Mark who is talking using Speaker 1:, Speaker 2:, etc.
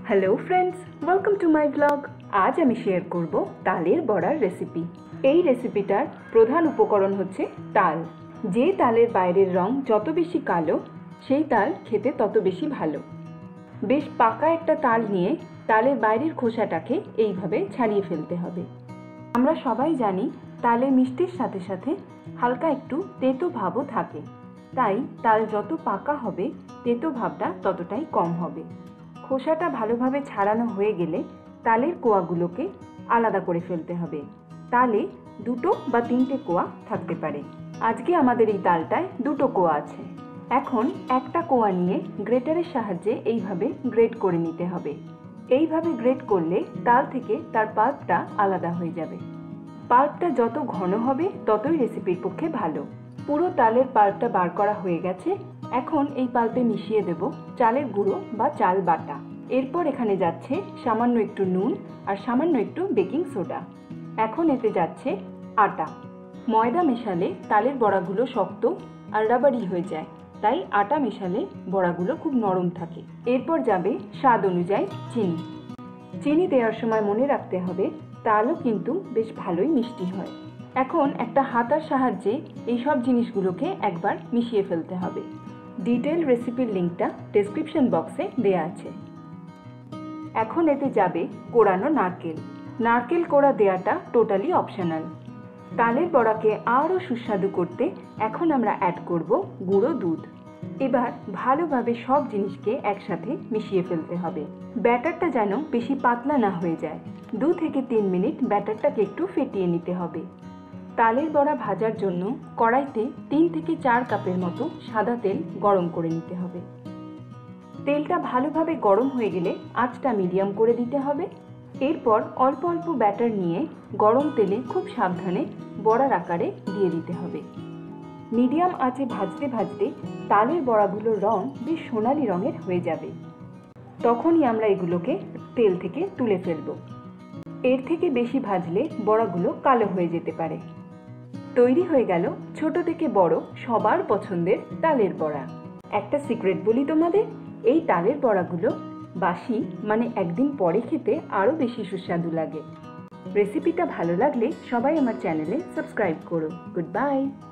Speaker 1: Hello friends, welcome to my blog. আজ আমি share করব তালের বড়ার রেসিপি। এই রেসিপিটার প্রধান উপকরণ হচ্ছে তাল। যে তালের বাইরের রং যত বেশি কালো, সেই তাল খেতে তত বেশি ভালো। বেশ পাকা একটা তাল নিয়ে তালের বাইরের খোসাটাকে এইভাবে ছাড়িয়ে ফেলতে হবে। আমরা সবাই জানি তালে মিষ্টির সাথে সাথে হালকা একটু তেতো ভাবও থাকে, তাই তাল যত পাকা হবে তেতো ভাবটা ততটাই কম হবে। খোসাটা ভালোভাবে ছাড়ানো হয়ে গেলে তালের কোয়াগুলোকে আলাদা করে ফেলতে হবে। তালে 2 বা 3টে কোয়া থাকতে পারে। আজকে আমাদের এই তালটায় 2টো কোয়া আছে। এখন একটা কোয়া নিয়ে গ্রেটারের সাহায্যে এইভাবে গ্রেট করে নিতে হবে। এইভাবে গ্রেট করলে তাল থেকে তার পাল্পটা আলাদা হয়ে যাবে। পাল্পটা যত ঘন হবে ততই রেসিপির পক্ষে ভালো। পুরো তালের পাল্পটা বার করা হয়ে গেছে। এখন এই পাল্পে মিশিয়ে দেব চালের গুঁড়ো বা চাল বাটা। এরপর এখানে যাচ্ছে সামান্য একটু নুন আর সামান্য একটু বেকিং সোডা। এখন এতে যাচ্ছে আটা। ময়দা মেশালে তালের বড়াগুলো শক্ত আর রাবারি হয়ে যায়, তাই আটা মেশালে বড়াগুলো খুব নরম থাকে। এরপর যাবে স্বাদ অনুযায়ী চিনি। চিনি দেওয়ার সময় মনে রাখতে হবে তালও কিন্তু বেশ ভালোই মিষ্টি হয়। এখন একটা হাতার সাহায্যে এই সব জিনিসগুলোকে একবার মিশিয়ে ফেলতে হবে। ডিটেল রেসিপির লিঙ্কটা ডেসক্রিপশন বক্সে দেয়া আছে। এখন এতে যাবে কোড়ানো নারকেল। নারকেল কোড়া দেওয়াটা টোটালি অপশনাল। তালের বড়াকে আরও সুস্বাদু করতে এখন আমরা অ্যাড করব গুঁড়ো দুধ। এবার ভালোভাবে সব জিনিসকে একসাথে মিশিয়ে ফেলতে হবে। ব্যাটারটা যেন বেশি পাতলা না হয়ে যায়। 2 থেকে 3 মিনিট ব্যাটারটাকে একটু ফেটিয়ে নিতে হবে। তালের বড়া ভাজার জন্য কড়াইতে 3 থেকে 4 কাপের মতো সাদা তেল গরম করে নিতে হবে। তেলটা ভালোভাবে গরম হয়ে গেলে আঁচটা মিডিয়াম করে দিতে হবে। এরপর অল্প অল্প ব্যাটার নিয়ে গরম তেলে খুব সাবধানে বড়ার আকারে দিয়ে দিতে হবে। মিডিয়াম আঁচে ভাজতে ভাজতে তালের বড়াগুলোর রং বেশ সোনালি রঙের হয়ে যাবে। তখনই আমরা এগুলোকে তেল থেকে তুলে ফেলব। এর থেকে বেশি ভাজলে বড়াগুলো কালো হয়ে যেতে পারে। তৈরি হয়ে গেল ছোট থেকে বড় সবার পছন্দের তালের বড়া। একটা সিক্রেট বলি তোমাদের, এই তালের বড়াগুলো বাসি মানে একদিন পরে খেতে আরও বেশি সুস্বাদু লাগে। রেসিপিটা ভালো লাগলে সবাই আমার চ্যানেলে সাবস্ক্রাইব করো। Good by.